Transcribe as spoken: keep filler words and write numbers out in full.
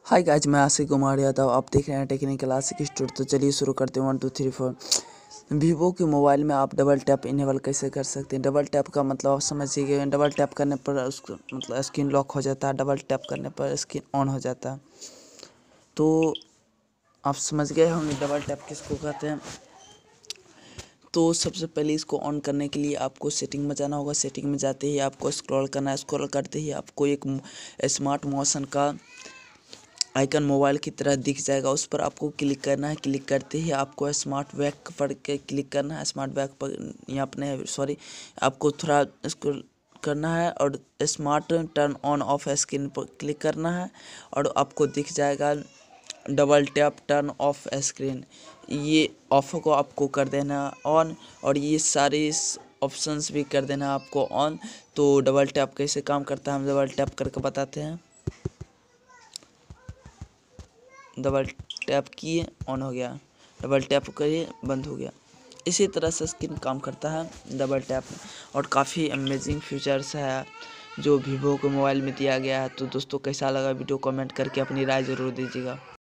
Hi guys, मैं आशिक कुमार यादव। आप देख रहे हैं टेक्निकल क्लासिक स्टूडियो। तो चलिए शुरू करते हैं। One two three four. Vivo के मोबाइल में आप डबल टैप इनेबल कैसे कर सकते हैं। डबल टैप का मतलब आप समझिए, डबल टैप करने पर उसको मतलब स्क्रीन लॉक हो जाता है, डबल टैप करने पर स्क्रीन ऑन हो जाता है। तो आप समझ गए होंगे डबल टैप किसको कहते हैं। तो सबसे पहले इसको ऑन करने के लिए आपको सेटिंग में जाना होगा। सेटिंग में जाते ही आपको स्क्रॉल करना है। स्क्रॉल करते ही आपको एक स्मार्ट मोशन का आइकन मोबाइल की तरह दिख जाएगा, उस पर आपको क्लिक करना है। क्लिक करते ही आपको स्मार्ट बैक पर के क्लिक करना है। स्मार्ट बैक पर यहाँ अपने सॉरी आपको थोड़ा इसको करना है और smart turn on off screen पर क्लिक करना है और आपको दिख जाएगा double tap turn off screen. ये ऑफ को आपको कर देना ऑन और ये सारे ऑप्शंस भी कर देना आपको ऑन। तो डबल टैप कैसे काम करता है हम डबल टैप करके बताते हैं। डबल टैप किए ऑन हो गया, डबल टैप करिए बंद हो गया। इसी तरह से स्क्रीन काम करता है डबल टैप। और काफ़ी अमेजिंग फीचर्स है जो वीवो के मोबाइल में दिया गया है। तो दोस्तों कैसा लगा वीडियो कमेंट करके अपनी राय ज़रूर दीजिएगा।